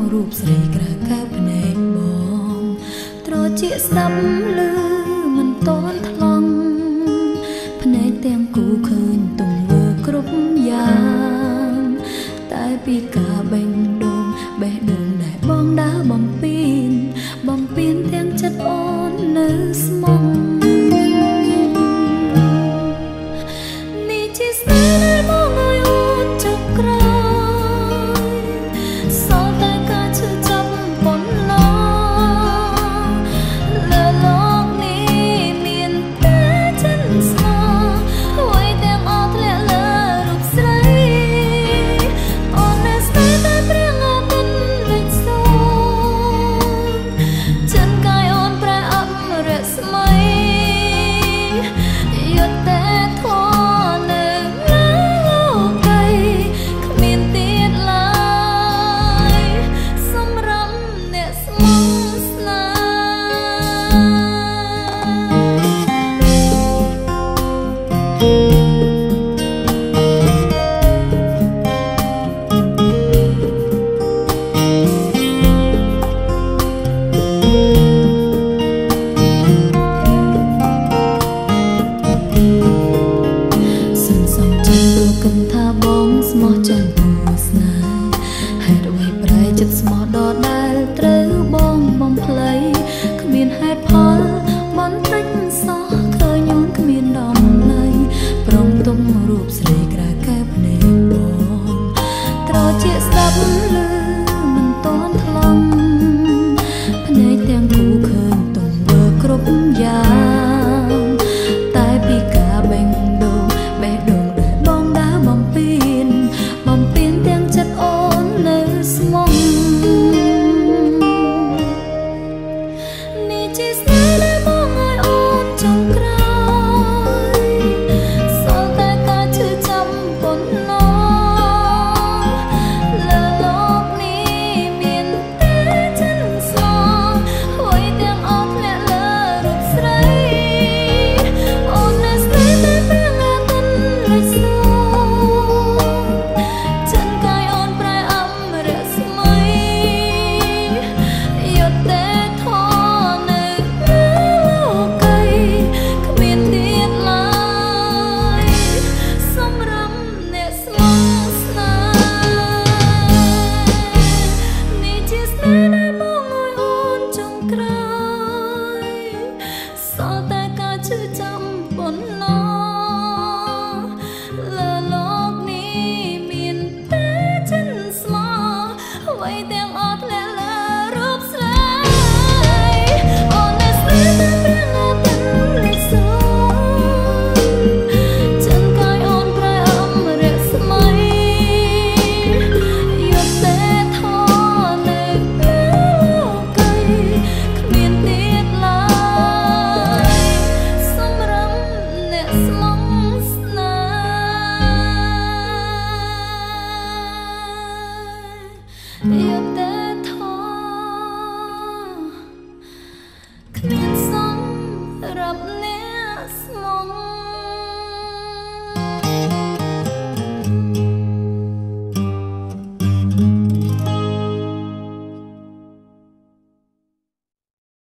រូបស្រីក្រៅកែភ្នែកបងត្រជាស្ដាប់ឮមិនតន់ថ្លង់ភ្នែកទាំងគូឃើញទង្វើគ្រប់យ៉ាងតែពីការបេះដូងដែលបងដើរបំពេញទាំងចិត្តអូននៅស្មងនេះជាស្នេហ៍ដែលបងឲ្យអូនចុកក្រោយសល់តែការឈឺចាប់ប៉ុណ្ណោះលើលោកនេះមានតែចិនស្មោះអ្វីទាំងអស់ធ្លាក់លើរូបស្រីអូននៅស្នេហ៍តែព្រៀងអាទិត្យលេចសូន្យចិនកាយអូនប្រែអប់រស្មីយកតែធននៅលើលោកីគ្មានទៀតឡើយសម្រាប់អ្នកស្មោះស្នេហ៍គិនថាបងស្មោះចាញ់គូស្នេហ៍ហេតុអ្វីប្រែចិត្តស្មោះដដែលត្រូវបងបំភ្លៃគ្មានហេតុផលបន្តិចសោះឃើញអូនគ្មានដំណៃព្រមទុំរូបស្រីក្រៅកែភ្នែកបងត្រជាស្ដាប់ឮមិនតន់ថ្លង់ភ្នែកទាំងគូឃើញទង្វើគ្រប់យ៉ាងតែពីការបេះដូងបំពេញទាំងចិត្តអូននៅស្មងនេះជាស្នេហ៍ដែលបងឲ្យអូនចុងក្រោយសល់តែការឈឺចាំប៉ុណ្ណោះលើលោកនេះមានតែចិនស្មោះអ្វីទាំងអស់ធ្លាក់លើរូបស្រីអូននៅស្នេហ៍តែព្រៀងអាទិត្យលេចសូន្យសល់តែការឈឺចាំប៉ុណ្ណោះលើលោកនេះមានតែចិនស្មោះអ្វីទាំងអស់ធ្លាក់លើរូបស្រីអូននៅស្នេហ៍